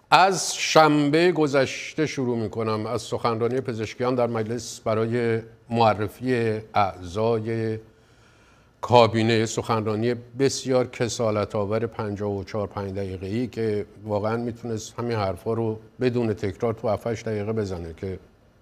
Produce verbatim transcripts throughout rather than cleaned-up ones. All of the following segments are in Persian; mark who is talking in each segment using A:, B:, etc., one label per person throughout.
A: از شنبه گذشته شروع می کنم، از سخنرانی پزشکیان در مجلس برای معرفی اعضای کابینه. سخنرانی بسیار کسالت آور پنجاه و چهار پنج دقیقه‌ای که واقعا میتونست همین حرفا رو بدون تکرار تو هفت هشت دقیقه بزنه که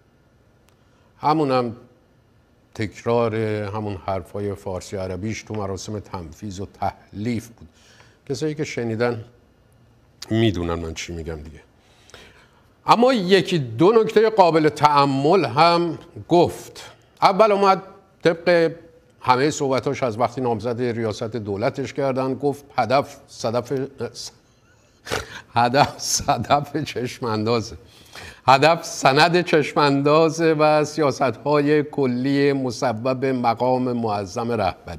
A: همونم تکرار همون حرفای فارسی عربیش تو مراسم تنفیذ و تحلیف بود. کسایی که شنیدن میدونن من چی میگم دیگه. اما یکی دو نکته قابل تأمل هم گفت. اول اومد طبق همه صحبتاش از وقتی نامزد ریاست دولتش کردن گفت هدف صدف هدف صدف چشماندازه، هدف سند چشماندازه و سیاست‌های کلی مسبب مقام معظم رهبری.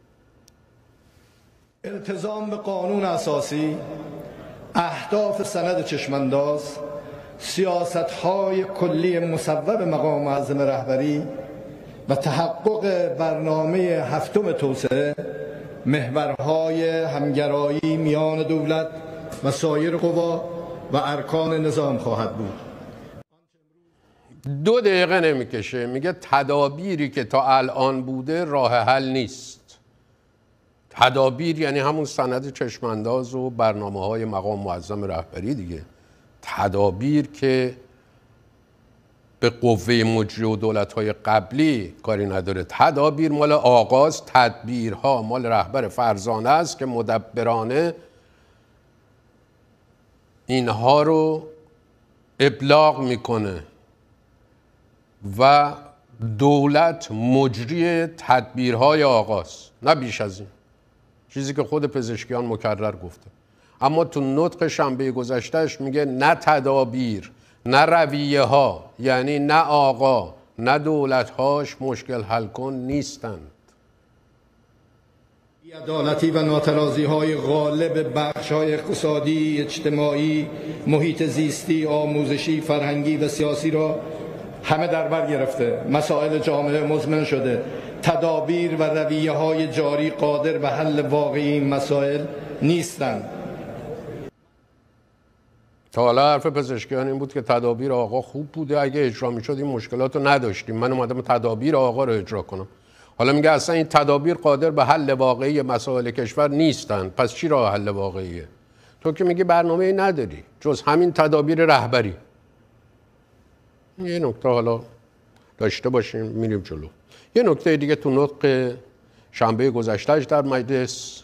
B: التزام به قانون اساسی، اهداف سند چشمانداز، سیاست‌های کلی مسبب مقام معظم رهبری و تحقق برنامه هفتم توسعه، محورهای همگرایی میان دولت و سایر قوا و ارکان نظام خواهد بود.
A: دو دقیقه نمیکشه میگه تدابیری که تا الان بوده راه حل نیست. تدابیر یعنی همون سند چشمانداز و برنامه‌های مقام معظم رهبری دیگه. تدابیر که به قوه مجری و دولت‌های قبلی کاری نداره. تدابیر مال آغاز، تدبیرها مال رهبر فرزانه است که مدبرانه اینها رو ابلاغ میکنه و دولت مجری تدبیرهای آغاز، نه بیش از این. چیزی که خود پزشکیان مکرر گفته. اما تو نطق شنبه گذشتهش میگه نه تدابیر، نه رویه ها، یعنی نه آقا نه دولتهاش مشکل حل کن نیستند.
B: بی‌عدالتی و ناترازی های غالب بخش های اقتصادی، اجتماعی، محیط زیستی، آموزشی، فرهنگی و سیاسی را همه در بر گرفته. مسائل جامعه مزمن شده. تدابیر و رویه های جاری قادر به حل واقعی این مسائل نیستند.
A: تا حالا حرف پزشکیان این بود که تدابیر آقا خوب بوده، اگه اجرا میشد این مشکلات رو نداشتیم. من اومدم تدابیر آقا رو اجرا کنم. حالا میگه اصلا این تدابیر قادر به حل واقعی مسائل کشور نیستند. پس چی راه حل واقعیه؟ تو که میگی برنامه‌ای نداری جز همین تدابیر رهبری. یه نکته حالا داشته باشیم میریم جلو. یه نکته دیگه تو نطق شنبه گذشتهش در مجلس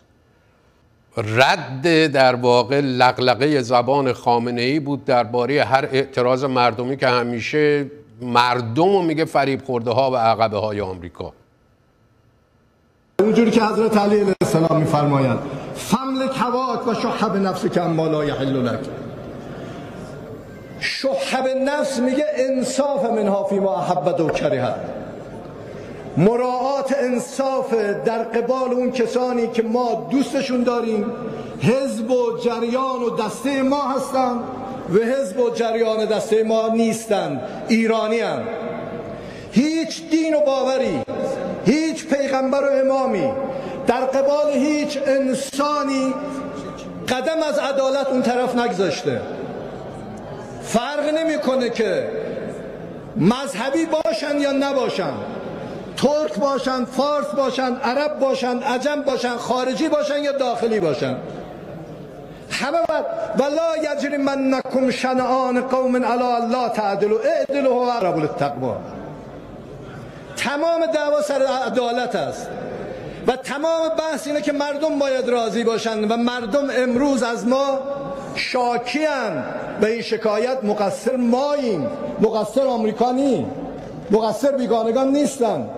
A: رد در واقع لغلقه زبان خامنه‌ای بود درباره هر اعتراض مردمی که همیشه مردم رو میگه فریب خورده ها و عقبه های آمریکا.
B: اونجوری که حضرت علی علیه السلام میفرمایند فملک هواک و شح بنفسک اما لا یحل لک. شح بالنفس میگه انصاف منها فیما احبت و کرهت، مراعات انصاف در قبال اون کسانی که ما دوستشون داریم، حزب و جریان و دسته ما هستند و حزب و جریان دسته ما نیستند، ایرانی هستند. هیچ دین و باوری، هیچ پیغمبر و امامی در قبال هیچ انسانی قدم از عدالت اون طرف نگذاشته. فرق نمیکنه که مذهبی باشن یا نباشن، ترک باشن، فارس باشن، عرب باشن، عجم باشن، خارجی باشن یا داخلی باشن، همه باید ولا یجرمنکم شنآن قوم علی الا تعدلوا اعدلوا هو اقرب للتقوی. تمام دعوا سر عدالت است و تمام بحث اینه که مردم باید راضی باشن و مردم امروز از ما شاکیان. به این شکایت مقصر ماییم، مقصر آمریکا نی، مقصر بیگانگان نیستن.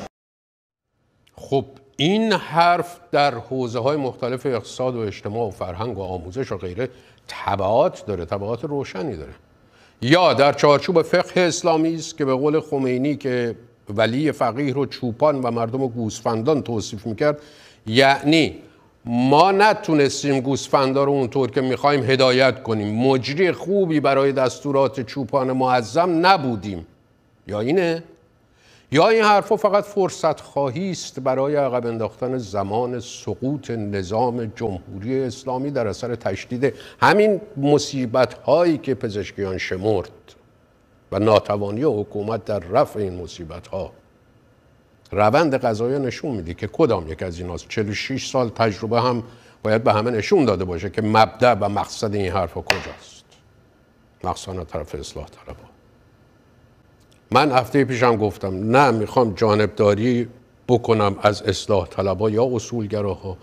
A: خب این حرف در حوزه های مختلف اقتصاد و اجتماع و فرهنگ و آموزش و غیره تبعات داره، تبعات روشنی داره. یا در چارچوب فقه اسلامی است که به قول خمینی که ولی فقیه رو چوپان و مردم رو گوسفندان توصیف میکرد، یعنی ما نتونستیم گوسفندا رو اونطور که میخوایم هدایت کنیم، مجری خوبی برای دستورات چوپان معظم نبودیم. یا اینه یا این حرفا فقط فرصت خواهی است برای عقب انداختن زمان سقوط نظام جمهوری اسلامی در اثر تشدید همین مصیبت هایی که پزشکیان شمرد و ناتوانی حکومت در رفع این مصیبت ها. روند قضایی نشون میده که کدام یک از ایناست. چهل و شش سال تجربه هم باید به همه نشون داده باشه که مبدأ و مقصد این حرفا کجاست. مخصوصا طرف اصلاح طلبها. من هفته پیشم گفتم نه میخوام جانبداری بکنم از اصلاح طلبها یا اصولگراها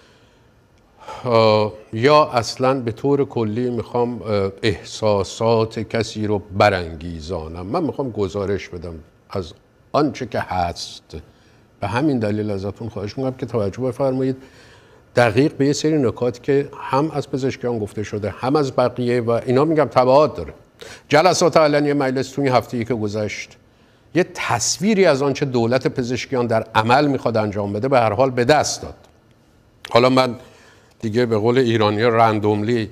A: یا اصلا به طور کلی میخوام احساسات کسی رو برانگیزانم. من میخوام گزارش بدم از آنچه که هست. به همین دلیل ازتون خواهش میکنم که توجه بفرمایید دقیق به یه سری نکات که هم از پزشکیان گفته شده هم از بقیه و اینا میگم تبعات داره. جلسات علنی مجلس توی هفته‌ای که گذشت یه تصویری از آنچه دولت پزشکیان در عمل میخواد انجام بده به هر حال به دست داد. حالا من دیگه به قول ایرانی رندوملی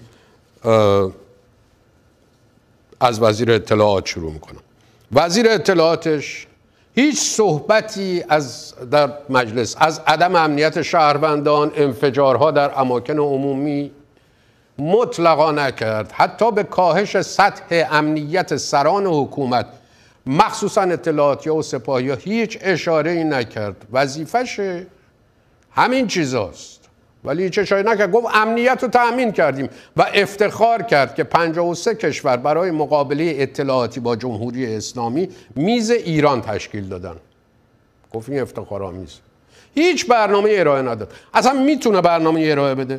A: از وزیر اطلاعات شروع میکنم. وزیر اطلاعاتش هیچ صحبتی از در مجلس از عدم امنیت شهروندان، انفجارها در اماکن عمومی مطلقا نکرد. حتی به کاهش سطح امنیت سران حکومت مخصوصا اطلاعاتی و سپاهی ها هیچ اشاره ای نکرد. وظیفش همین چیزاست ولی هیچ اشاره نکرد. گفت امنیت رو تأمین کردیم و افتخار کرد که پنجاه و سه کشور برای مقابله اطلاعاتی با جمهوری اسلامی میز ایران تشکیل دادن. گفت این افتخارآمیز. هیچ برنامه ارائه نداد. اصلا میتونه برنامه ارائه بده؟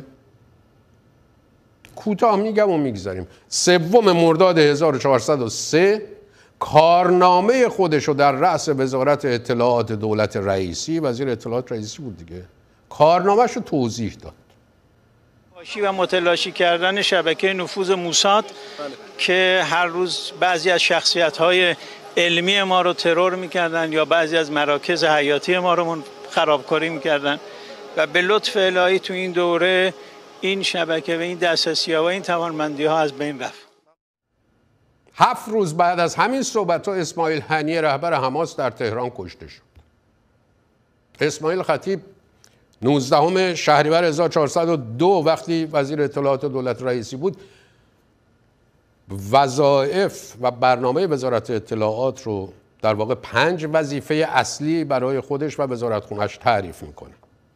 A: کوتاه میگم و میگذاریم. سوم مرداد هزار و چهارصد و سه کارنامه خودشو در رأس وزارت اطلاعات دولت رئیسی، وزیر اطلاعات رئیسی بود دیگه، کارنامه‌شو توضیح داد.
C: فاشی و متلاشی کردن شبکه نفوذ موساد بله. که هر روز بعضی از شخصیت‌های علمی ما رو ترور می‌کردن یا بعضی از مراکز حیاتی ما رو خرابکاری می‌کردن و به لطف الهی تو این دوره این شبکه و این دسترسی‌ها و این توانمندی‌ها از بین رفت.
A: هفت روز بعد از همین صحبت‌ها اسماعیل هنیه رهبر حماس در تهران کشته شد. اسماعیل خطیب نوزدهم شهریور هزار و چهارصد و دو وقتی وزیر اطلاعات دولت رئیسی بود وظایف و برنامه وزارت اطلاعات رو در واقع پنج وظیفه اصلی برای خودش و وزارتخونه‌اش تعریف میکنه.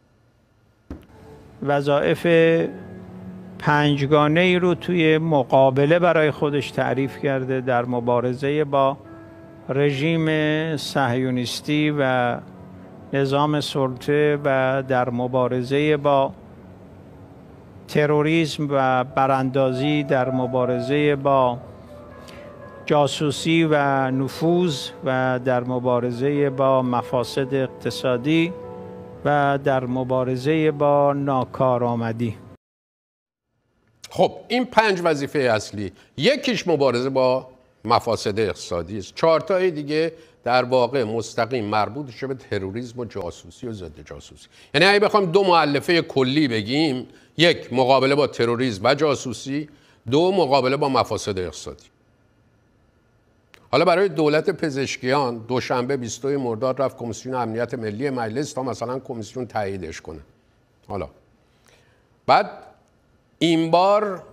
C: وظایف پنجگانه ای رو توی مقابله برای خودش تعریف کرده در مبارزه با رژیم صهیونیستی و نظام سلطه و در مبارزه با تروریسم و براندازی، در مبارزه با جاسوسی و نفوذ و در مبارزه با مفاسد اقتصادی و در مبارزه با ناکارآمدی.
A: خب این پنج وظیفه اصلی، یکیش مبارزه با مفاسد اقتصادی است. چهار تای دیگه در واقع مستقیم مربوط شده به تروریسم و جاسوسی و ضد جاسوسی. یعنی اگه بخوایم دو مؤلفه کلی بگیم، یک مقابله با تروریسم و جاسوسی، دو مقابله با مفاسد اقتصادی. حالا برای دولت پزشکیان دوشنبه بیست و دو مرداد رفت کمیسیون امنیت ملی مجلس تا مثلا کمیسیون تاییدش کنه. حالا بعد این بار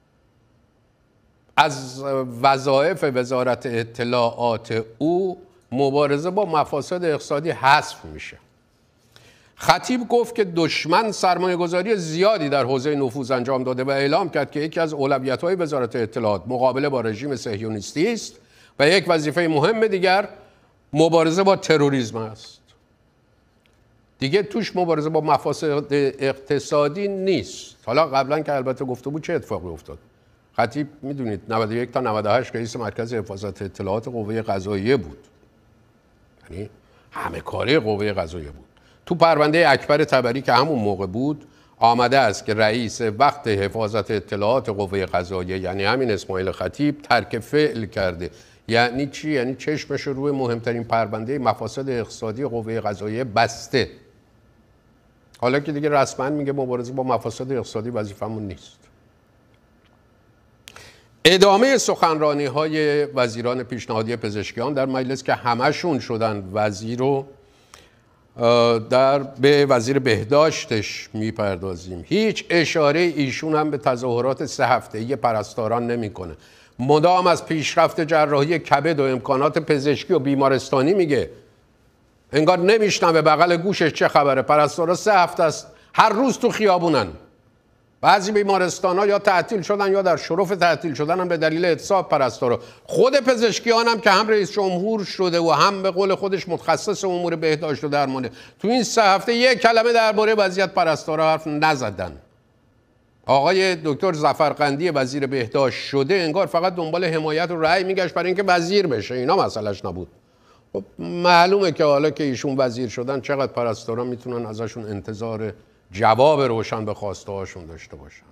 A: از وظایف وزارت اطلاعات او مبارزه با مفاسد اقتصادی حذف میشه. خطیب گفت که دشمن سرمایه گذاری زیادی در حوزه نفوذ انجام داده و اعلام کرد که یکی از اولویت‌های وزارت اطلاعات مقابله با رژیم صهیونیستی است و یک وظیفه مهم دیگر مبارزه با تروریسم است. دیگه توش مبارزه با مفاسد اقتصادی نیست. حالا قبلا که البته گفته بود چه اتفاقی افتاد؟ خطیب میدونید نود و یک تا نود و هشت رئیس مرکز حفاظت اطلاعات قوه قضاییه بود. یعنی همه کاره قوه قضاییه بود. تو پرونده اکبر طبری که همون موقع بود آمده است که رئیس وقت حفاظت اطلاعات قوه قضاییه یعنی همین اسماعیل خطیب ترک فعل کرده. یعنی چی؟ یعنی چشمش روی مهمترین پرونده مفاسد اقتصادی قوه قضاییه بسته. حالا که دیگه رسما میگه مبارزه با مفاسد اقتصادی وظیفمون نیست. ادامه سخنرانی های وزیران پیشنهادی پزشکیان در مجلس که همشون شدن وزیر رو در به وزیر بهداشتش میپردازیم. هیچ اشاره ایشون هم به تظاهرات سه هفته‌ای پرستاران نمیکنه. مدام از پیشرفت جراحی کبد و امکانات پزشکی و بیمارستانی میگه. انگار نمیشنوه بغل گوشش چه خبره. پرستارا سه هفته است هر روز تو خیابونن. بعضی بیمارستان‌ها یا تعطیل شدن یا در شرف تعطیل شدن هم به دلیل اعتصاب پرستارا. خود پزشکیان هم که هم رئیس جمهور شده و هم به قول خودش متخصص امور بهداشت و درمانه، تو این سه هفته یک کلمه درباره وضعیت پرستارا حرف نزدن. آقای دکتر ظفرقندی وزیر بهداشت شده انگار فقط دنبال حمایت و رأی میگشت برای اینکه وزیر بشه. اینا مسئلهش نبود. خب معلومه که حالا که ایشون وزیر شدن چقدر پرستارا میتونن ازشون انتظار جواب روشن به خواسته هاشون داشته باشن.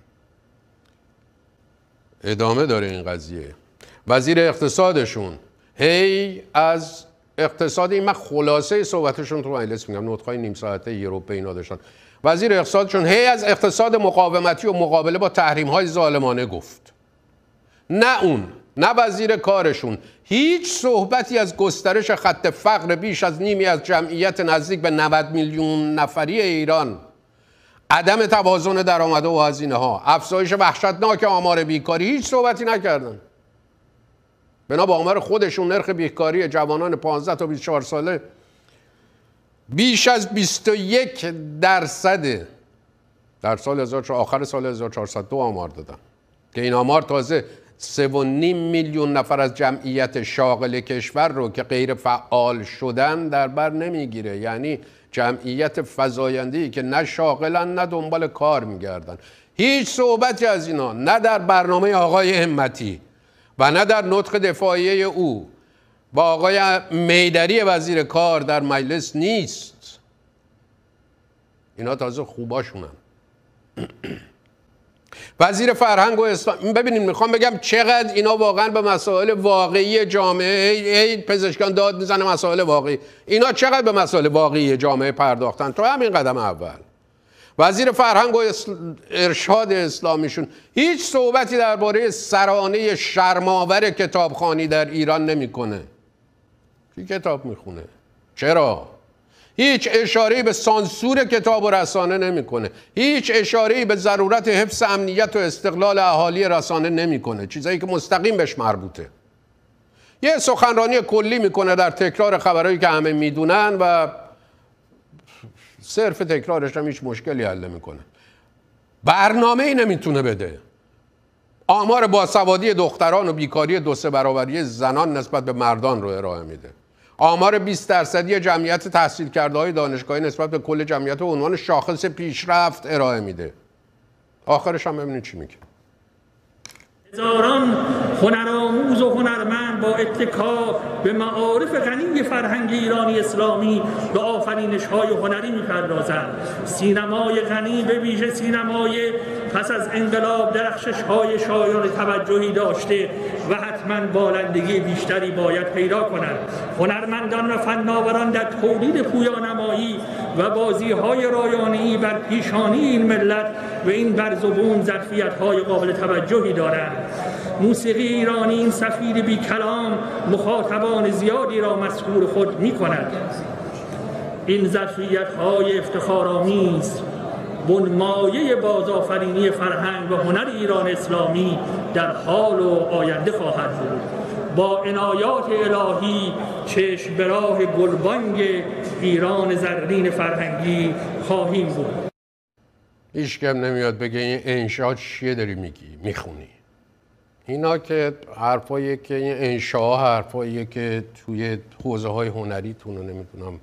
A: ادامه داره این قضیه. وزیر اقتصادشون هی از اقتصادی، من خلاصه صحبتشون تو مجلس میگم، نطقای نیم ساعته یه روبه اینا داشتن. وزیر اقتصادشون هی از اقتصاد مقاومتی و مقابله با تحریم های ظالمانه گفت. نه اون، نه وزیر کارشون هیچ صحبتی از گسترش خط فقر بیش از نیمی از جمعیت نزدیک به نود میلیون نفری ایران، عدم توازن درآمد و هزینه ها، افزایش وحشتناک آمار بیکاری، هیچ صحبتی نکردن. بنا به آمار خودشون نرخ بیکاری جوانان پانزده تا بیست و چهار ساله بیش از بیست و یک درصد در سال آخر سال هزار و چهارصد و دو آمار دادن که این آمار تازه سه و نیم میلیون نفر از جمعیت شاغل کشور رو که غیر فعال شدن در بر نمیگیره. یعنی جمعیت فزاینده‌ای که نه شاغلن نه دنبال کار میگردن. هیچ صحبتی از اینا نه در برنامه آقای همتی و نه در نطق دفاعیه او با آقای میدری وزیر کار در مجلس نیست. اینا تازه خوباشونن. وزیر فرهنگ و اسلام، ببینید میخوام بگم چقدر اینا واقعا به مسائل واقعی جامعه، ای پزشکان داد میزنه مسائل واقعی، اینا چقدر به مسائل واقعی جامعه پرداختن تو همین قدم اول. وزیر فرهنگ و ارشاد اسلامیشون هیچ صحبتی درباره سرانه شرم‌آور کتابخوانی در ایران نمیکنه. کی کتاب میخونه؟ چرا؟ هیچ اشاره‌ای به سانسور کتاب و رسانه نمیکنه. هیچ اشاره‌ای به ضرورت حفظ امنیت و استقلال اهالی رسانه نمیکنه، چیزایی که مستقیم بهش مربوطه. یه سخنرانی کلی میکنه در تکرار خبرایی که همه میدونن و صرف تکرارش هم هیچ مشکلی حل نمیکنه. برنامه‌ای نمیتونه بده. آمار باسوادی دختران و بیکاری دو سه برابری زنان نسبت به مردان رو ارائه میده. آمار بیست درصدی جمعیت تحصیل کرده های دانشگاهی نسبت به کل جمعیت و عنوان شاخص پیشرفت ارائه میده. آخرش هم ببینید چی میگه.
D: هزاران هنرآموز و هنرمند با اتکا به معارف غنی فرهنگ ایرانی اسلامی به آفرینش‌های هنری می‌پردازند. سینمای غنی به ویژه سینمای پس از انقلاب درخشش‌های شایان توجهی داشته و حتما بالندگی بیشتری باید پیدا کند. هنرمندان و فناوران در تولید پویانمایی و بازی‌های رایانه‌ای بر پیشانی این ملت و این برزبون ظرفیت‌های قابل توجهی دارند. موسیقی ایرانی این سفیر بی کلام مخاطبان زیادی را مسحور خود می کند. این ظرفیت‌های افتخارآمیز بنمایه بازآفرینی فرهنگ و هنر ایران اسلامی در حال و آینده خواهد بود. با عنایات الهی چشم به راه گلبانگ ایران زرین فرهنگی خواهیم بود.
A: هیچ کم نمیاد بگه این انشا چیه داری میگی میخونی. اینا که حرفاییه که این انشاء حرفاییه که توی حوزه های هنریتون رو نمیدونم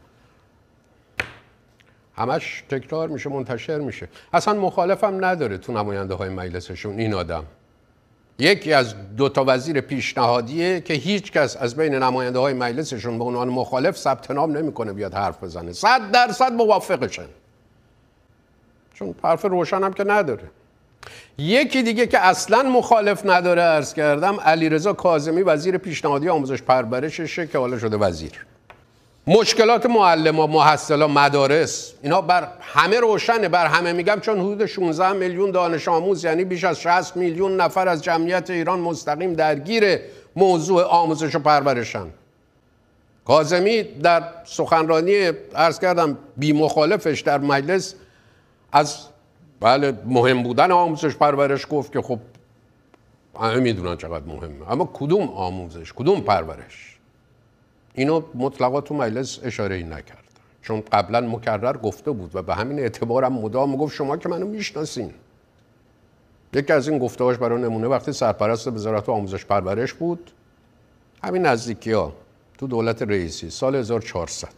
A: همش تکرار میشه، منتشر میشه. اصلا مخالفم نداره تو نماینده های مجلسشون این آدم. یکی از دو تا وزیر پیشنهادیه که هیچ کس از بین نماینده های مجلسشون به عنوان مخالف ثبت نام نمیکنه بیاد حرف بزنه. صد درصد موافقشن. چون حرف روشن هم که نداره. یکی دیگه که اصلا مخالف نداره عرض کردم علیرضا کاظمی وزیر پیشنهادی آموزش پرورششه که حالا شده وزیر. مشکلات معلم ها، محصلا، مدارس، اینا بر همه روشنه، بر همه میگم، چون حدود شانزده میلیون دانش آموز یعنی بیش از شصت میلیون نفر از جمعیت ایران مستقیم درگیر موضوع آموزش و پرورشن. کاظمی در سخنرانی عرض کردم بی مخالفش در مجلس از بله مهم بودن آموزش پرورش گفت که خب همه میدونن چقدر مهمه، اما کدوم آموزش، کدوم پرورش؟ اینو مطلقا تو مجلس اشاره ای نکرد، چون قبلا مکرر گفته بود و به همین اعتبارم مدام میگفت شما که منو میشناسین. یکی از این گفته‌هاش برای نمونه وقتی سرپرست وزارت آموزش پرورش بود، همین نزدیکی‌ها تو دولت رئیسی سال هزار و چهارصد،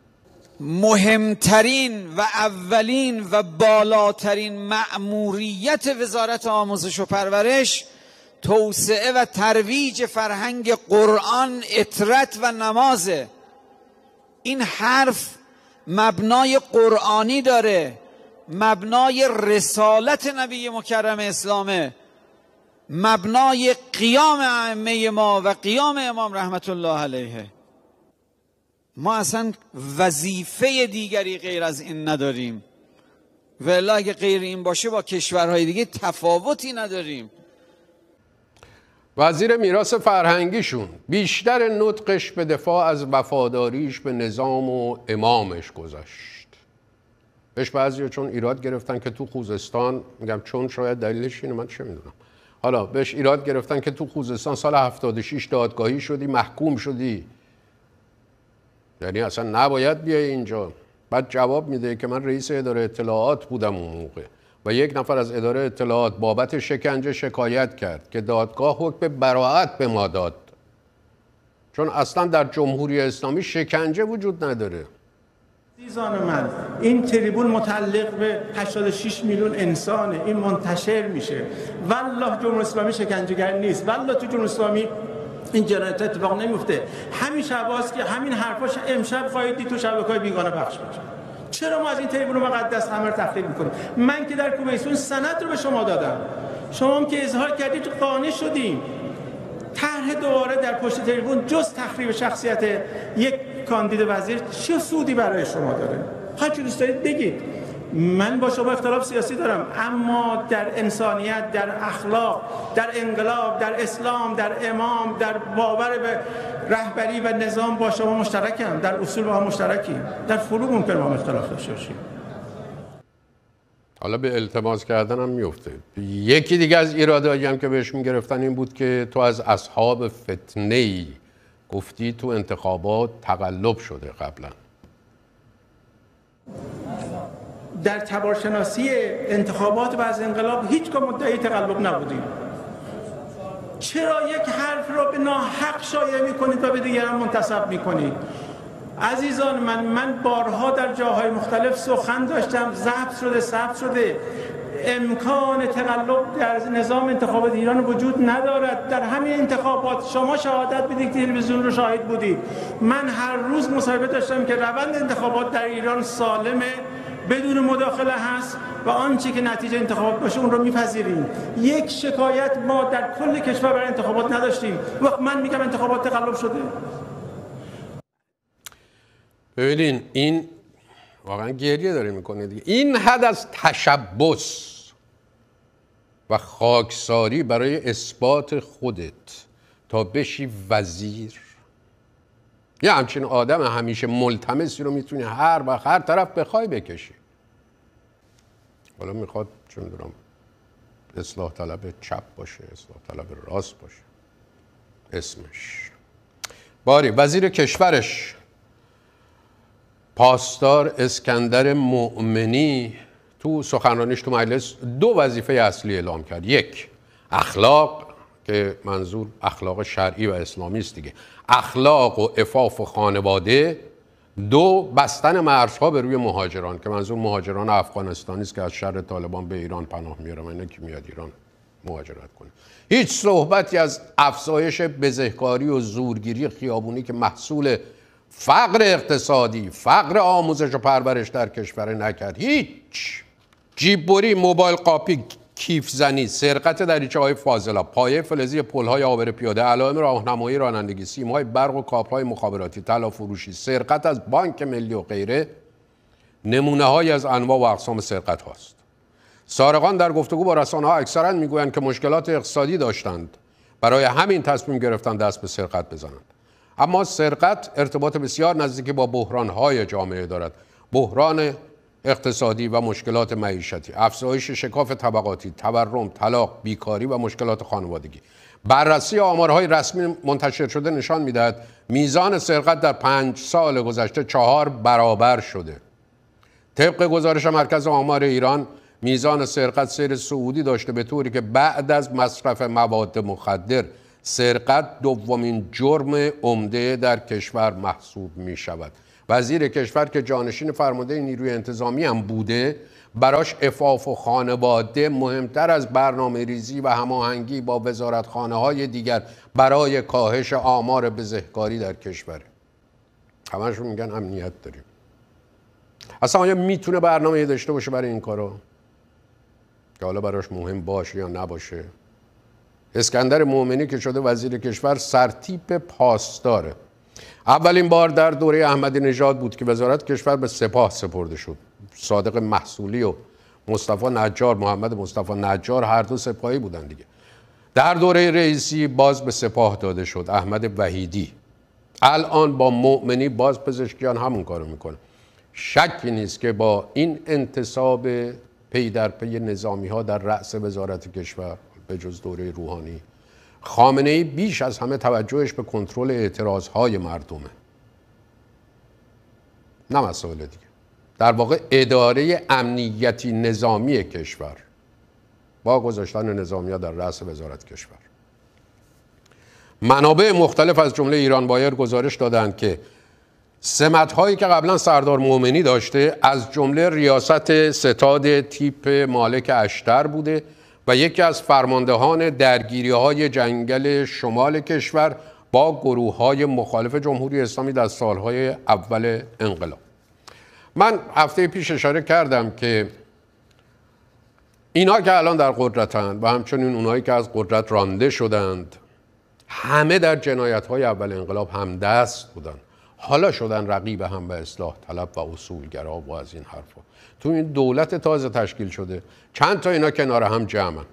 E: مهمترین و اولین و بالاترین مأموریت وزارت آموزش و پرورش توسعه و ترویج فرهنگ قرآن، اطرت و نمازه. این حرف مبنای قرآنی داره، مبنای رسالت نبی مکرم اسلامه، مبنای قیام ائمه ما و قیام امام رحمت الله علیه. ما اصلا وظیفه دیگری غیر از این نداریم، ولی اگه غیر این باشه با کشورهای دیگه تفاوتی نداریم.
A: وزیر میراث فرهنگیشون بیشتر نطقش به دفاع از وفاداریش به نظام و امامش گذشت. بهش بعضیا چون ایراد گرفتن که تو خوزستان، میگم چون شاید دلیلش اینه، من چه میدونم، حالا بهش ایراد گرفتن که تو خوزستان سال هفتاد و شش دادگاهی شدی، محکوم شدی، یعنی اصلا نباید بیای اینجا. بعد جواب میده که من رئیس اداره اطلاعات بودم اون موقع و یک نفر از اداره اطلاعات بابت شکنجه شکایت کرد که دادگاه حکم براءت به ما داد، چون اصلا در جمهوری اسلامی شکنجه وجود نداره.
F: عزیزان من، این تریبون متعلق به هشتاد و شش میلیون انسانه، این منتشر میشه. والله جمهوری اسلامی شکنجهگر نیست، والله تو جمهوری اسلامی این جنایت اتفاق نمیفته. همین شباست که همین حرفاش امشب خواهید دید تو شبکه‌های بیگانه پخش میشه. چرا ما از این تریبون مقدس همه رو تخریب میکنیم؟ من که در کمیسیون سند رو به شما دادم، شما هم که اظهار کردید تو قانع شدیم. طرح دوباره در پشت تریبون جز تخریب شخصیت یک کاندید وزیر چه سودی برای شما داره؟ هر چی دوست دارید بگید. من با شما اختلاف سیاسی دارم، اما در انسانیت، در اخلاق، در انقلاب، در اسلام، در امام، در باور به رهبری و نظام با شما مشترکم، در اصول با هم مشترکیم، در فروع ممکن با هم اختلاف داشته باشیم.
A: حالا به التماس کردن هم میفته. یکی دیگه از ایرادایی هم که بهش میگرفتن این بود که تو از اصحاب فتنه‌ای گفتی تو انتخابات تقلب شده قبلا.
F: در تبارشناسی انتخابات و از انقلاب هیچ مدعی تقلب نبودیم. چرا یک حرف را به ناحق شایع میکنید و به دیگران منتسب میکنید؟ عزیزان من، من بارها در جاهای مختلف سخن داشتم، ضبط شده، ثبت شده. امکان تقلب در نظام انتخابات ایران وجود ندارد. در همین انتخابات شما شهادت بدید، تلویزیون رو شاهد بودید. من هر روز مصاحبه داشتم که روند انتخابات در ایران سالمه، بدون مداخله هست و آنچه که نتیجه انتخابات باشه اون رو میپذیریم. یک شکایت ما در کل کشور برای انتخابات نداشتیم. وقت من میگم انتخابات تقلب شده.
A: ببینین این واقعا گریه داره میکنه دیگه. این حد از تشبث و خاکساری برای اثبات خودت تا بشی وزیر، یه همچین آدم همیشه ملتمسی رو میتونی هر وقت هر طرف بخوای بکشی. حالا میخواد چه میدونم اصلاح طلب چپ باشه، اصلاح طلب راست باشه، اسمش باری وزیر کشورش پاسدار اسکندر مؤمنی تو سخنرانیش تو مجلس دو وظیفه اصلی اعلام کرد. یک، اخلاق، که منظور اخلاق شرعی و اسلامی است دیگه، اخلاق و عفاف و خانواده. دو، بستن مرزها به روی مهاجران، که منظور مهاجران افغانستانی است که از شر طالبان به ایران پناه میارن، اینا که میاد ایران مهاجرت کنه. هیچ صحبتی از افزایش بزهکاری و زورگیری خیابونی که محصول فقر اقتصادی، فقر آموزش و پرورش در کشور نکرد. هیچ. جیببری، موبایل قاپی، کیف زنی، سرقت دریچه های فاضلاب، پایه فلزی پل های عابر پیاده، علائم راهنمایی رانندگی، سیم‌های برق و کابل‌های مخابراتی، طلا فروشی، سرقت از بانک ملی و غیره نمونه های از انواع و اقسام سرقت هاست. سارقان در گفتگو با رسانه ها اکثرا میگویند که مشکلات اقتصادی داشتند، برای همین تصمیم گرفتن دست به سرقت بزنند. اما سرقت ارتباط بسیار نزدیکی با بحران های جامعه دارد. بحران اقتصادی و مشکلات معیشتی، افزایش شکاف طبقاتی، تورم، طلاق، بیکاری و مشکلات خانوادگی. بررسی آمارهای رسمی منتشر شده نشان می‌دهد میزان سرقت در پنج سال گذشته چهار برابر شده. طبق گزارش مرکز آمار ایران، میزان سرقت سیر صعودی داشته، به طوری که بعد از مصرف مواد مخدر سرقت دومین جرم عمده در کشور محسوب می شود. وزیر کشور که جانشین فرمانده نیروی انتظامی هم بوده، براش عفاف و خانواده مهمتر از برنامه ریزی و هماهنگی با وزارتخانه های دیگر برای کاهش آمار بزهکاری در کشوره. همشون میگن امنیت داریم. اصلا آیا میتونه برنامه داشته باشه برای این کارو که حالا براش مهم باشه یا نباشه؟ اسکندر مومنی که شده وزیر کشور سرتیپ پاسداره. اولین بار در دوره احمدی نژاد بود که وزارت کشور به سپاه سپرده شد. صادق محصولی و مصطفی نجار، محمد مصطفی نجار، هر دو سپاهی بودن دیگه. در دوره رئیسی باز به سپاه داده شد احمد وحیدی. الان با مومنی باز پزشکیان همون کارو میکنه. شکی نیست که با این انتصاب پی در پی نظامی ها در رأس وزارت کشور به جز دوره روحانی، خامنه‌ای بیش از همه توجهش به کنترل اعتراض های مردمه، نه مسائل دیگه. در واقع اداره امنیتی نظامی کشور با گذاشتن نظامی ها در رأس وزارت کشور. منابع مختلف از جمله ایران وایر گزارش دادند که سمت‌هایی که قبلا سردار مومنی داشته، از جمله ریاست ستاد تیپ مالک اشتر بوده و یکی از فرماندهان درگیری‌های جنگل شمال کشور با گروه‌های مخالف جمهوری اسلامی در سال‌های اول انقلاب. من هفته پیش اشاره کردم که اینا که الان در قدرتند و همچنین اونایی که از قدرت رانده شدند، همه در جنایت‌های اول انقلاب همدست بودند. حالا شدن رقیب هم به اصلاح طلب و اصولگرا و از این حرفا. تو این دولت تازه تشکیل شده چند تا اینا کنار هم جمعن.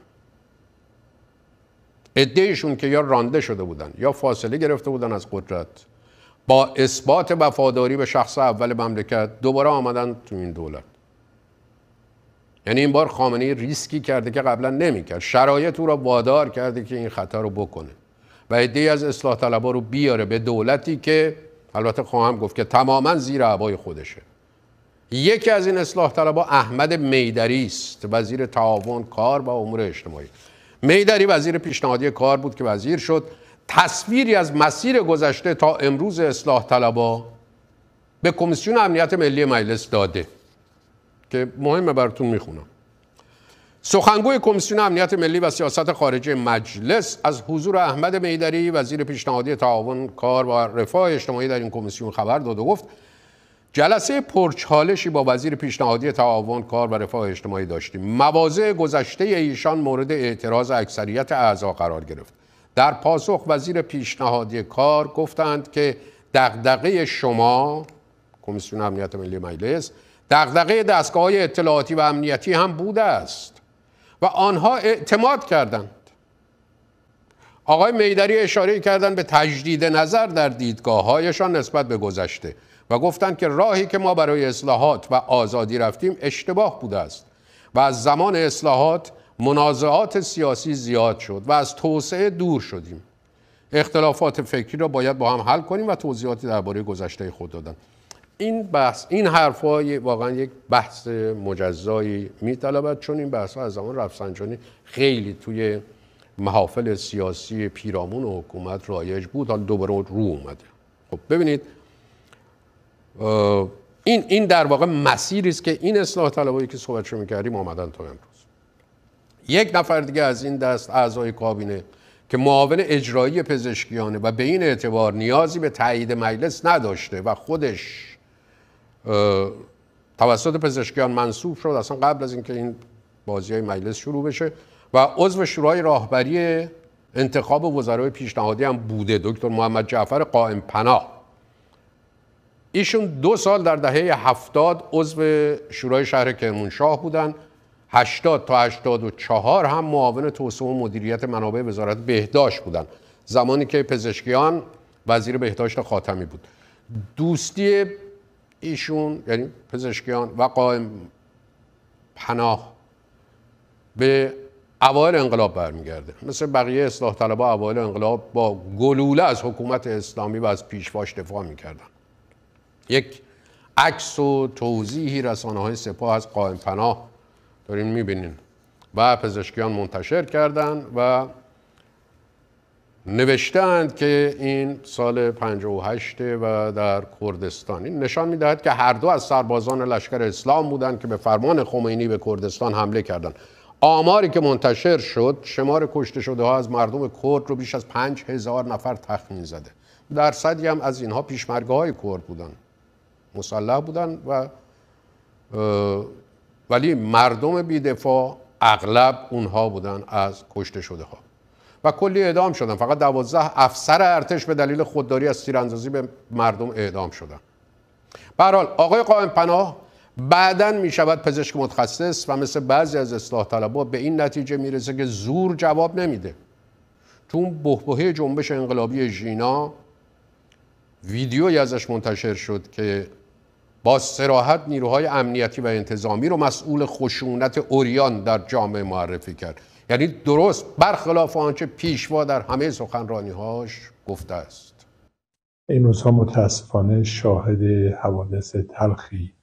A: عده‌ایشون که یا رانده شده بودن یا فاصله گرفته بودن از قدرت، با اثبات وفاداری به شخص اول مملکت دوباره آمدن تو این دولت. یعنی این بار خامنه‌ای ریسکی کرده که قبلا نمی‌کرد. شرایط او را وادار کرده که این خطا رو بکنه و عده‌ای از اصلاح طلب‌ها رو بیاره به دولتی که البته خواهم گفت که تماما زیر عبای خودشه. یکی از این اصلاح طلبها احمد میدری است، وزیر تعاون، کار و امور اجتماعی. میدری وزیر پیشنهادی کار بود که وزیر شد. تصویری از مسیر گذشته تا امروز اصلاح طلبها به کمیسیون امنیت ملی مجلس داده که مهمه براتون میخونم. سخنگوی کمیسیون امنیت ملی و سیاست خارجی مجلس از حضور احمد میدری وزیر پیشنهادی تعاون، کار و رفاه اجتماعی در این کمیسیون خبر داد و گفت جلسه پرچالشی با وزیر پیشنهادی تعاون، کار و رفاه اجتماعی داشتیم. مواضع گذشته ایشان مورد اعتراض اکثریت اعضا قرار گرفت. در پاسخ وزیر پیشنهادی کار گفتند که دغدغه شما، کمیسیون امنیت ملی مجلس، دغدغه دستگاه‌های اطلاعاتی و امنیتی هم بوده است و آنها اعتماد کردند. آقای میدری اشاره کردند به تجدید نظر در دیدگاه‌هایشان نسبت به گذشته و گفتند که راهی که ما برای اصلاحات و آزادی رفتیم اشتباه بوده است و از زمان اصلاحات منازعات سیاسی زیاد شد و از توسعه دور شدیم. اختلافات فکری را باید با هم حل کنیم و توضیحاتی درباره گذشته خود دادن. این بحث، این حرف‌ها واقعا یک بحث مجزایی می‌طلبد، چون این بحث‌ها از زمان رفسنجانی خیلی توی محافل سیاسی پیرامون و حکومت رایج بود، حالا دوباره رو اومده. خب ببینید این این در واقع مسیری است که این اصلاح طلبایی که صحبتشو می‌کردیم آمدن تا امروز. یک نفر دیگه از این دست اعضای کابینه که معاون اجرایی پزشکیانه و به این اعتبار نیازی به تایید مجلس نداشته و خودش توسط پزشکیان منصوب شد، اصلا قبل از اینکه این بازی مجلس شروع بشه و عضو شورای راهبری انتخاب وزرای پیشنهادی هم بوده، دکتر محمد جعفر قائم پناه. ایشون دو سال در دهه هفتاد عضو شورای شهر کرمانشاه بودن، هشتاد تا هشتاد و چهار هم معاون توسعه و مدیریت منابع وزارت بهداشت بودن، زمانی که پزشکیان وزیر بهداشت خاتمی بود. دوستی ایشون یعنی پزشکیان و قائم پناه به اوایل انقلاب برمیگرده. مثل بقیه اصلاح طلبها اوایل انقلاب با گلوله از حکومت اسلامی و از پیشواش دفاع میکردن. یک عکس و توضیحی رسانه‌های سپاه از قائم پناه دارین میبینین و پزشکیان منتشر کردن و نوشتند که این سال پنجاه و هشت و در کردستان. این نشان میدهد که هر دو از سربازان لشکر اسلام بودند که به فرمان خمینی به کردستان حمله کردند. آماری که منتشر شد شمار کشته شده ها از مردم کرد رو بیش از پنج هزار نفر تخمین زده. درصدی هم از اینها پیشمرگه های کرد بودن، مسلح بودن و ولی مردم بی‌دفاع اغلب اونها بودن از کشته شده ها و کلی اعدام شدن. فقط دوازده افسر ارتش به دلیل خودداری از تیراندازی به مردم اعدام شدن. به هر حال آقای قائم پناه بعداً می شود پزشک متخصص و مثل بعضی از اصلاح طلبها به این نتیجه میرسه که زور جواب نمیده. تو اون بحبوحه جنبش انقلابی ژینا ویدیویی ازش منتشر شد که با صراحت نیروهای امنیتی و انتظامی رو مسئول خشونت عریان در جامعه معرفی کرد. یعنی درست برخلاف آنچه پیشوا در همه سخنرانی‌هاش گفته است.
G: این روزها متاسفانه شاهد حوادث تلخی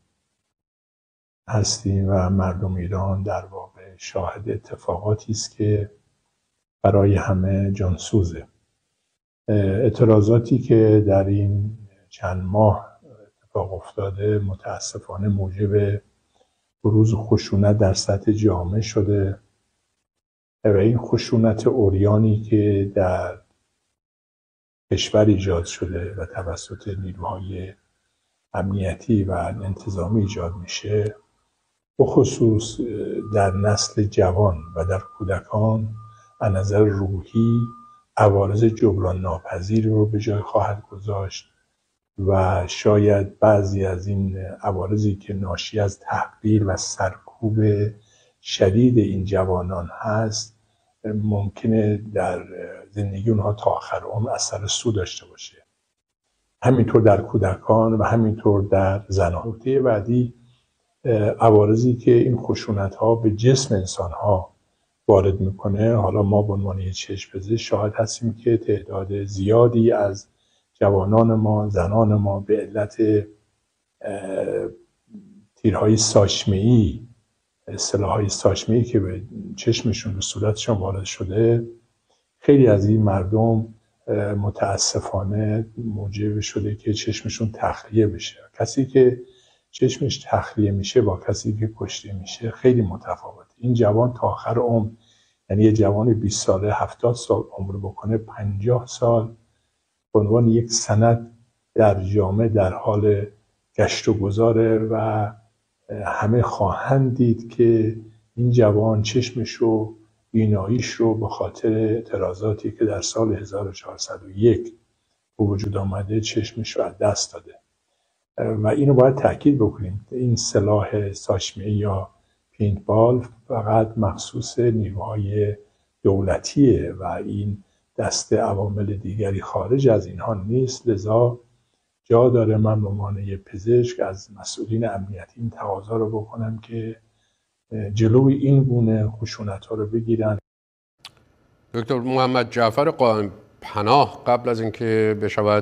G: هستیم و مردم ایران در واقع شاهد اتفاقاتی است که برای همه جانسوزه. اعتراضاتی که در این چند ماه اتفاق افتاده متاسفانه موجب بروز خشونت در سطح جامعه شده و این خشونت عریانی که در کشور ایجاد شده و توسط نیروهای امنیتی و انتظامی ایجاد میشه، بخصوص در نسل جوان و در کودکان از نظر روحی عوارض جبران ناپذیر رو به جای خواهد گذاشت و شاید بعضی از این عوارضی که ناشی از تحقیر و سرکوب شدید این جوانان هست ممکنه در زندگی اونها تا آخر عمر اثر سو داشته باشه. همینطور در کودکان و همینطور در زنان. نکته بعدی عوارضی که این خشونت ها به جسم انسان ها وارد میکنه. حالا ما به عنوان یک چشم‌پزشک شاهد هستیم که تعداد زیادی از جوانان ما، زنان ما به علت تیرهای ساچمه‌ای، سلاح‌های ساچمه‌ای که به چشمشون به صورتشون وارد شده، خیلی از این مردم متاسفانه موجب شده که چشمشون تخلیه بشه. کسی که چشمش تخلیه میشه با کسی که کشته میشه خیلی متفاوته. این جوان تا آخر عمر، یعنی یه جوان بیست ساله هفتاد سال عمر بکنه، پنجاه سال به عنوان یک سند در جامعه در حال گشت و گذاره و همه خواهند دید که این جوان چشمش رو، بیناییش رو به خاطر اعتراضاتی که در سال هزار و چهارصد و یک به وجود آمده چشمش رو از دست داده. و اینو باید تأکید بکنیم، این سلاح ساچمه‌ای یا پینتبال فقط مخصوص نیروهای دولتیه و این دست عوامل دیگری خارج از اینها نیست. لذا جا داره من به عنوان یک پزشک از مسئولین امنیتی این تقاضا رو بکنم که جلوی این گونه خشونت‌ها رو بگیرن.
A: دکتر محمد جعفر قائم پناه قبل از اینکه بشود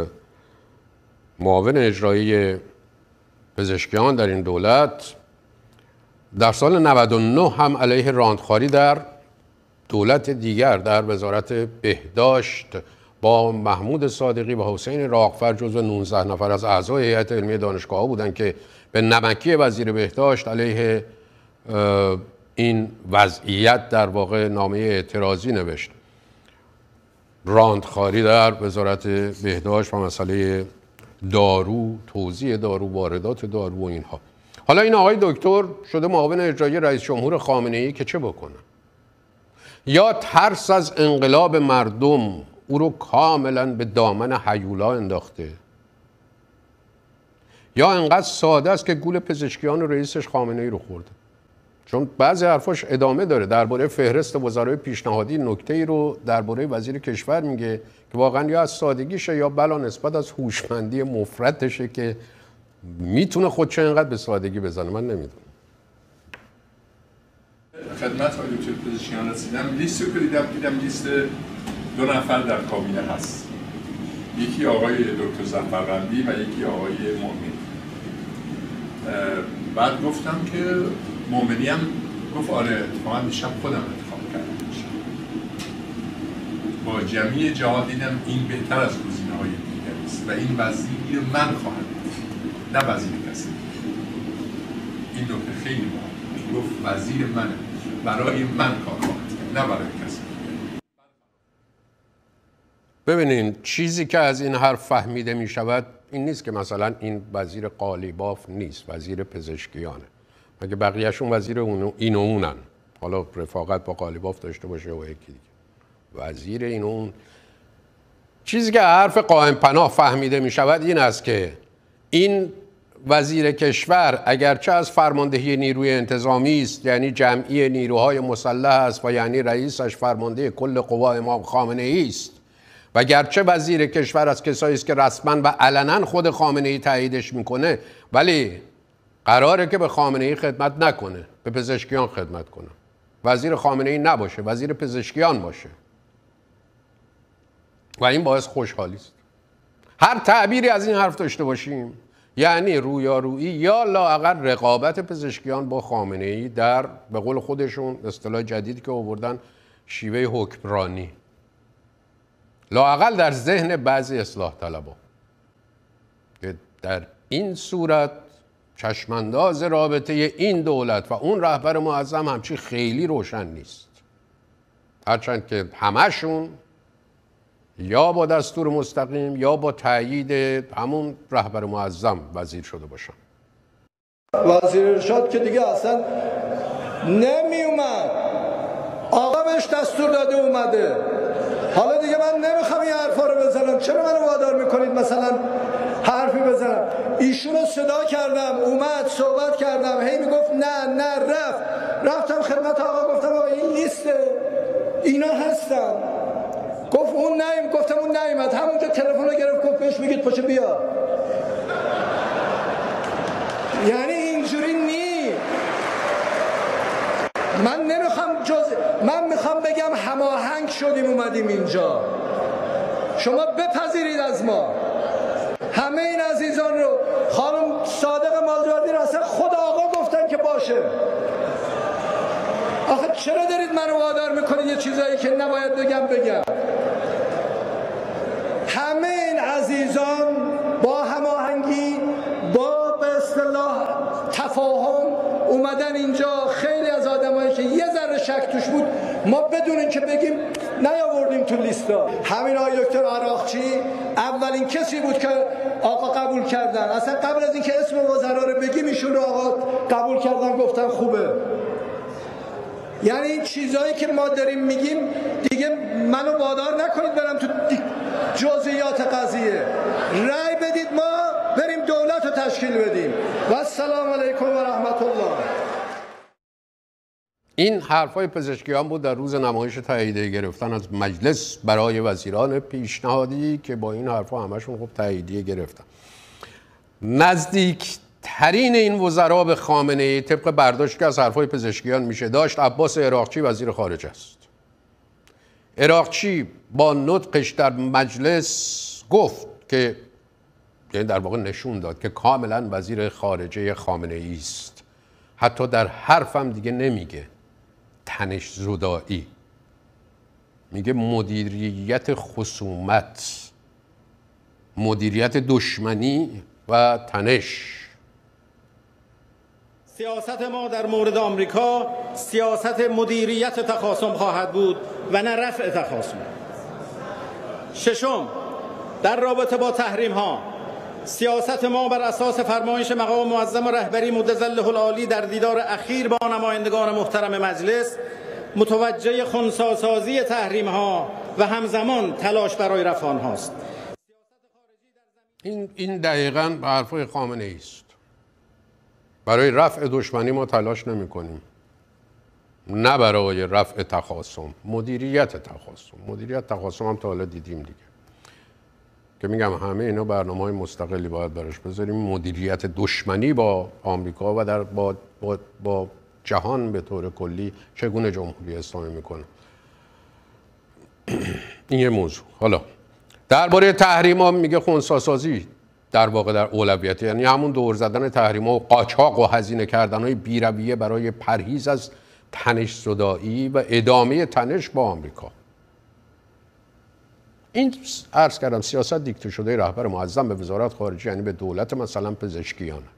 A: معاون اجرایی پزشکیان در این دولت، در سال نود و نه هم علیه راندخواری در دولت دیگر در وزارت بهداشت با محمود صادقی و حسین راغفر جزو نوزده نفر از اعضای هیئت علمی دانشگاه ها بودند که به نمکی وزیر بهداشت علیه این وضعیت در واقع نامه اعتراضی نوشت. راندخواری در وزارت بهداشت و مسئله دارو، توزیع دارو، واردات دارو و اینها. حالا این آقای دکتر شده معاون اجرایی رئیس جمهور خامنه‌ای که چه بکنه؟ یا ترس از انقلاب مردم او رو کاملا به دامن هیولا انداخته، یا انقدر ساده است که گول پزشکیان و رئیسش خامنه‌ای رو خورده. چون بعضی حرفاش ادامه داره. درباره فهرست وزرای پیشنهادی نکته‌ای رو درباره وزیر کشور میگه که واقعا یا از سادگیشه یا بلا نسبت از هوشمندی مفرطشه که میتونه خودش اینقدر به سادگی بزنه. من نمیدونم.
G: خدمت آقای دکتر پزشکیان رسیدم. لیست رو که دیدم دیدم لیست دو نفر در کابینه هست، یکی آقای دکتر ظفرقندی و یکی آقای مؤمنی. بعد گفتم که مؤمنی هم گفت آره اتفاقا میشم خودم انتخاب کردم میشم. با جمعی جهات دیدم این بهتر از گزینه های دیگر است و این وزیر من خواهد بود نه وزیر کسی. این نکته خیلی مهمه. گفت وزیر منه، برای من کار خواهد کرد نه برای کسی.
A: ببینین چیزی که از این حرف فهمیده می شود این نیست که مثلا این وزیر قالیباف نیست، وزیر پزشکیانه. مگه بقیهشون وزیر اون این و اونن، حالا رفاقت با قالیباف داشته باشه و یکی دیگه وزیر این و اون. چیزی که حرف قائم پناه فهمیده می شود این است که این وزیر کشور اگرچه از فرماندهی نیروی انتظامی است، یعنی جمعی نیروهای مسلح است و یعنی رئیسش فرمانده کل قوا امام خامنه‌ای است، و گرچه وزیر کشور از کسایی است که رسما و علنا خود خامنه‌ای تاییدش میکنه، ولی قراره که به خامنه‌ای خدمت نکنه، به پزشکیان خدمت کنه. وزیر خامنه‌ای نباشه، وزیر پزشکیان باشه. و این باعث خوشحالی است. هر تعبیری از این حرف داشته باشیم یعنی رویارویی یا لااقل رقابت پزشکیان با خامنه‌ای در به قول خودشون اصطلاح جدیدی که آوردن شیوه حکمرانی، لااقل در ذهن بعضی اصلاح طلبا. در این صورت چشمانداز رابطه این دولت و اون رهبر معظم همچی خیلی روشن نیست، هرچند که همشون یا با دستور مستقیم یا با تأیید همون رهبر معظم وزیر شده باشن.
B: وزیر ارشاد که دیگه اصلا نمی اومد، آقا بهش دستور داده اومده. حالا دیگه من نمیخوام این حرفا رو بزنم، چرا منو وادار میکنید مثلا حرفی بزنم؟ ایشونو صدا کردم اومد صحبت کردم، هی میگفت نه نه رفت رفتم خدمت آقا گفتم آقا این لیسته اینا هستن، گفت اون نیم، گفتم اون نیومد، همونجا تلفن رو گرفت گفت بهش میگید پاشو بیا. یعنی اینجوری نی. من نمیخوام جز من میخوام بگم هماهنگ شدیم اومدیم اینجا، شما بپذیرید از ما. همه این عزیزان رو خانم صادق مالجوردی رو اصلا خود آقا گفتن که باشه. آخه چرا دارید منو وادار میکنید یه چیزایی که نباید بگم بگم؟ همه این عزیزان با هماهنگی با به اصطلاح تفاهم اومدن اینجا. خیلی از آدمایی که یه ذره شک توش بود ما بدون اینکه بگیم نیاوردیم تو لیستا. همین آقای دکتر عراقچی اولین کسی بود که آقا قبول کردن، اصلا قبل از اینکه اسم وزرا رو بگیم ایشون رو آقا قبول کردن گفتن خوبه. یعنی این چیزایی که ما داریم میگیم دیگه منو وادار نکنید برم تو جزئیات قضیه. رأی بدید ما بریم دولت رو تشکیل بدیم. و السلام علیکم و رحمت الله.
A: این حرفای پزشکیان بود در روز نمایش تاییدیه گرفتن از مجلس برای وزیران پیشنهادی که با این حرفا همشون خب تاییدیه گرفتن. نزدیک ترین این وزرا به خامنه‌ای طبق برداشت که از حرفای پزشکیان میشه داشت عباس عراقچی وزیر خارجه است. عراقچی با نطقش در مجلس گفت که یعنی در واقع نشون داد که کاملا وزیر خارجه خامنه‌ای است. حتی در حرفم دیگه نمیگه تنش زدایی، میگه مدیریت خصومت، مدیریت دشمنی و تنش.
F: سیاست ما در مورد آمریکا سیاست مدیریت تخاصم خواهد بود و نه رفع تخاصم. ششم، در رابطه با تحریم ها سیاست ما بر اساس فرمایش مقام معظم و رهبری مدظله العالی در دیدار اخیر با نمایندگان محترم مجلس متوجه خنثی‌سازی تحریم ها و همزمان تلاش برای رفع آنهاست.
A: این این دقیقاً به حرفای خامنه ای است. برای رفع دشمنی ما تلاش نمی کنیم، نه برای رفع تخاصم. مدیریت تخاصم مدیریت تخاصم هم تا حالا دیدیم دیگه، که میگم همه اینا برنامه‌های مستقلی باید براش بذاریم. مدیریت دشمنی با آمریکا و در با, با, با جهان به طور کلی چگونه جمهوری اسلامی میکنه، این یه موضوع. حالا درباره تحریم‌ها میگه خنثی‌سازی در واقع در اولویت، یعنی همون دور زدن تحریم‌ها و قاچاق و هزینه کردن‌های بی‌رویه برای پرهیز از تنش زدایی و ادامه تنش با آمریکا. این عرض کردم سیاست دیکته شده رهبر معظم به وزارت خارجه، یعنی به دولت مثلا پزشکیانه.